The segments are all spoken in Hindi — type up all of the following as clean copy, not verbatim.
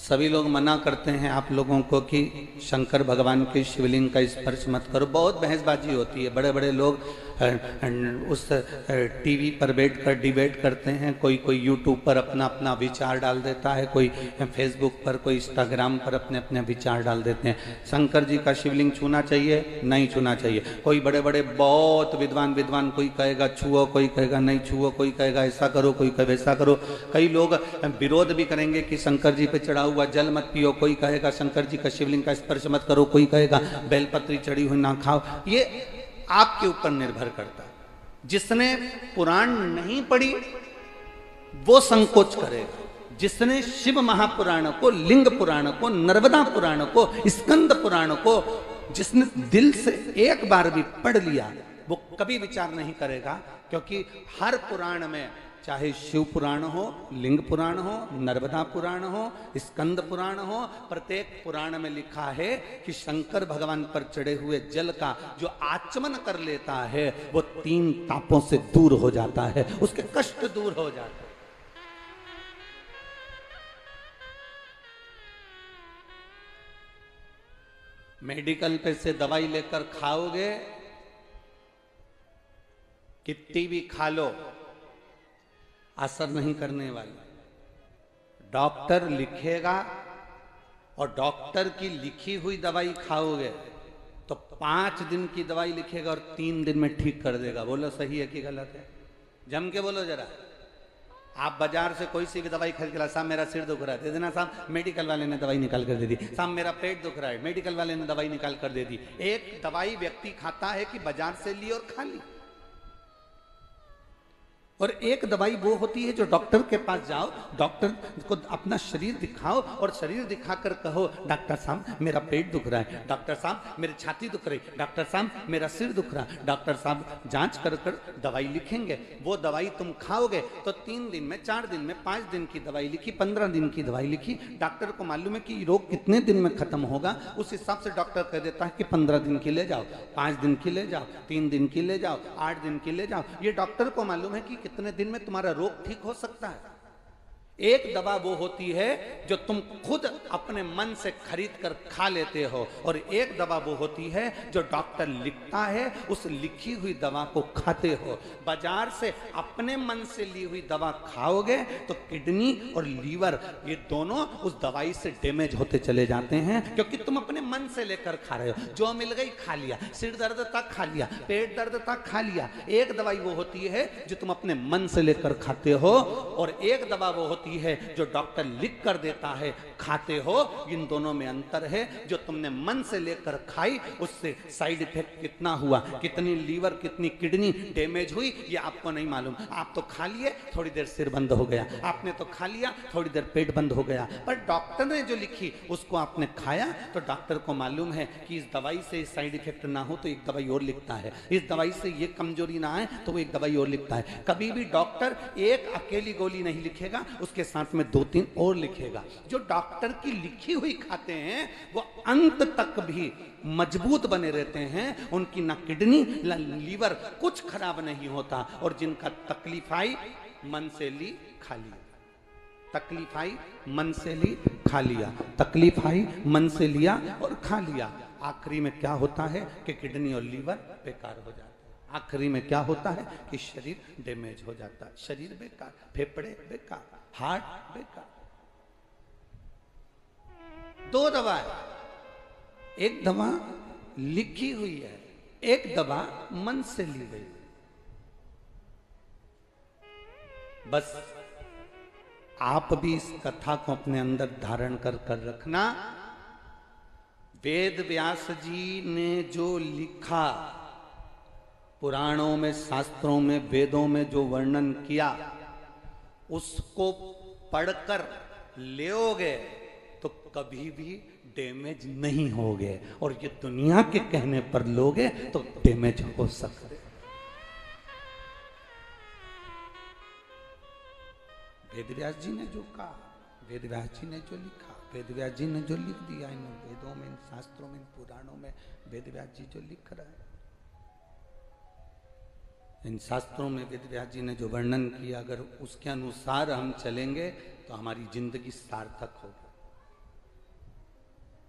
सभी लोग मना करते हैं आप लोगों को कि शंकर भगवान के शिवलिंग का स्पर्श मत करो। बहुत बहसबाजी होती है, बड़े बड़े लोग उस टीवी पर बैठकर डिबेट करते हैं। कोई कोई यूट्यूब पर अपना अपना विचार डाल देता है, कोई फेसबुक पर, कोई इंस्टाग्राम पर अपने अपने विचार डाल देते हैं। शंकर जी का शिवलिंग छूना चाहिए, नहीं छूना चाहिए। कोई बड़े बड़े बहुत विद्वान कोई कहेगा छुओ, कोई कहेगा नहीं छुओ, कोई कहेगा ऐसा करो, कोई कहे वैसा करो। कई लोग विरोध भी करेंगे कि शंकर जी पे चढ़ा हुआ जल मत पियो, कोई कहेगा शंकर जी का शिवलिंग का स्पर्श मत करो, कोई कहेगा बेलपत्री चढ़ी हुई ना खाओ। ये आपके ऊपर निर्भर करता है। जिसने पुराण नहीं पढ़ी वो संकोच करेगा, जिसने शिव महापुराण को, लिंग पुराण को, नर्मदा पुराण को, स्कंद पुराण को जिसने दिल से एक बार भी पढ़ लिया वो कभी विचार नहीं करेगा। क्योंकि हर पुराण में, चाहे शिव पुराण हो, लिंग पुराण हो, नर्मदा पुराण हो, स्कंद पुराण हो, प्रत्येक पुराण में लिखा है कि शंकर भगवान पर चढ़े हुए जल का जो आचमन कर लेता है वो 3 तापों से दूर हो जाता है, उसके कष्ट दूर हो जाते हैं। मेडिकल पे से दवाई लेकर खाओगे, कितनी भी खा लो असर नहीं करने वाली। डॉक्टर लिखेगा और डॉक्टर की लिखी हुई दवाई खाओगे तो 5 दिन की दवाई लिखेगा और 3 दिन में ठीक कर देगा। बोलो सही है कि गलत है? जम के बोलो जरा। आप बाजार से कोई सी भी दवाई खरीद के ला, साहब मेरा सिर दुख रहा है, दे देना साहब, मेडिकल वाले ने दवाई निकाल कर दे दी। साहब मेरा पेट दुख रहा है, मेडिकल वाले ने दवाई निकाल कर दे दी। एक दवाई व्यक्ति खाता है कि बाजार से ली और खा ली। और एक दवाई वो होती है जो डॉक्टर के पास जाओ, डॉक्टर को अपना शरीर दिखाओ और शरीर दिखाकर कहो डॉक्टर साहब मेरा पेट दुख रहा है, डॉक्टर साहब मेरी छाती दुख रही, डॉक्टर साहब मेरा सिर दुख रहा है, डॉक्टर साहब जांच कर कर दवाई लिखेंगे। वो दवाई तुम खाओगे तो 3 दिन में, 4 दिन में, 5 दिन की दवाई लिखी, 15 दिन की दवाई लिखी। डॉक्टर को मालूम है कि रोग कितने दिन में खत्म होगा, उस हिसाब से डॉक्टर कह देता है कि 15 दिन की ले जाओ, 5 दिन की ले जाओ, 3 दिन की ले जाओ, 8 दिन की ले जाओ। ये डॉक्टर को मालूम है कि कितने दिन में तुम्हारा रोग ठीक हो सकता है। एक दवा वो होती है जो तुम खुद अपने मन से खरीद कर खा लेते हो, और एक दवा वो होती है जो डॉक्टर लिखता है, उस लिखी हुई दवा को खाते हो। बाजार से अपने मन से ली हुई दवा खाओगे तो किडनी और लीवर ये दोनों उस दवाई से डैमेज होते चले जाते हैं, क्योंकि तुम अपने मन से लेकर खा रहे हो। जो मिल गई खा लिया, सिर दर्द तक खा लिया, पेट दर्द तक खा लिया। एक दवाई वो होती है जो तुम अपने मन से लेकर खाते हो, और एक दवा वो होती है जो डॉक्टर लिख कर देता है, खाते हो। इन दोनों में अंतर है। जो तुमने मन से लेकर खाई उससे साइड इफेक्ट कितना हुआ, कितनी लीवर, कितनी किडनी डैमेज हुई, ये आपको नहीं मालूम। आप तो खा लिए, थोड़ी देर सिर बंद हो गया, आपने तो खा लिया, थोड़ी देर पेट बंद हो गया, पर डॉक्टर ने जो लिखी उसको आपने खाया तो डॉक्टर को मालूम है कि इस दवाई से साइड इफेक्ट ना हो तो एक दवाई और लिखता है, इस दवाई से ये कमजोरी ना आए तो वो एक दवाई और लिखता है। कभी भी डॉक्टर एक अकेली गोली नहीं लिखेगा, उसके साथ में 2-3 और लिखेगा। जो डॉक्टर की लिखी हुई खाते हैं वो अंत तक भी मजबूत बने रहते हैं, उनकी ना किडनी ना लीवर कुछ खराब नहीं होता। और जिनका तकलीफ आई मन से ली खा लिया, तकलीफ आई मन से ली खा लिया, तकलीफ आई मन से लिया और खा लिया। आखिरी में क्या होता है कि किडनी और लीवर बेकार हो जाता है। आखिरी में क्या होता है कि शरीर डैमेज हो जाता है, शरीर बेकार, फेफड़े बेकार, हार्ट बेकार। 2 दवा है, एक दवा लिखी हुई है, एक दवा मन से ली गई। बस आप भी इस कथा को अपने अंदर धारण कर कर रखना। वेद व्यास जी ने जो लिखा, पुराणों में, शास्त्रों में, वेदों में जो वर्णन किया, उसको पढ़कर लेओगे तो कभी भी डैमेज नहीं होगे, और ये दुनिया के कहने पर लोगे तो डैमेज हो सकते। वेदव्यास जी ने जो कहा, वेदव्यास जी ने जो लिखा, वेदव्यास जी ने जो लिख दिया, इन वेदों में, इन शास्त्रों में, इन पुराणों में वेदव्यास जी जो लिख रहा है, इन शास्त्रों में वेदव्यास जी ने जो वर्णन किया, अगर उसके अनुसार हम चलेंगे तो हमारी जिंदगी सार्थक होगी।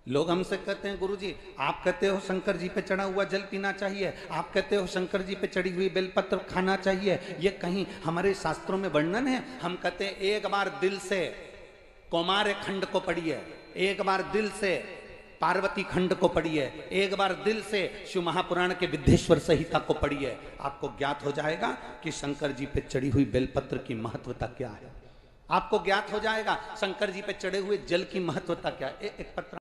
लोग हमसे कहते हैं गुरुजी, आप कहते हो शंकर जी पे चढ़ा हुआ जल पीना चाहिए, आप कहते हो शंकर जी पे चढ़ी हुई बेलपत्र खाना चाहिए, ये कहीं हमारे शास्त्रों में वर्णन है? हम कहते हैं एक बार दिल से कौमार्य खंड को पढ़िए, एक बार दिल से पार्वती खंड को पढ़िए, एक बार दिल से शिव महापुराण के विद्येश्वर संहिता को पढ़िए, आपको ज्ञात हो जाएगा कि शंकर जी पे चढ़ी हुई बेलपत्र की महत्वता क्या है। आपको ज्ञात हो जाएगा शंकर जी पे चढ़े हुए जल की महत्वता क्या है। एक पत्र